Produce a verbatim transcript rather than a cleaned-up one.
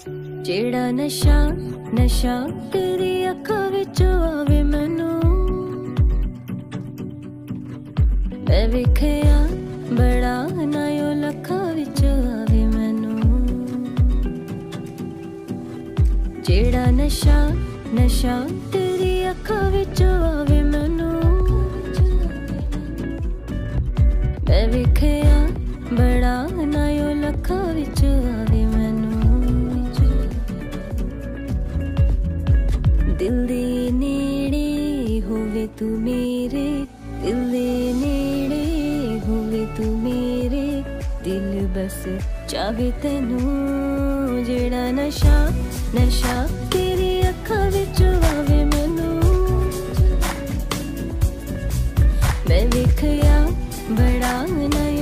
जेड़ा नशा नशा तेरी अखां विचों आवे मैनू, मैं वेखिया बड़ा ना ओ लखां विचों आवे मैनू। जेड़ा नशा नशा तेरी अखां विचों आवे मैनू, मैं वेखिया बड़ा ना ओ लखां विचों आवे मैनू। दिल दे नेड़े होवे तू मेरे, दिल दे नेड़े होवे तू मेरे, दिल बस चाहे तेनू। जेड़ा नशा नशा तेरी अखां विचों आवे मैनू, मैं वेखिया बड़ा ना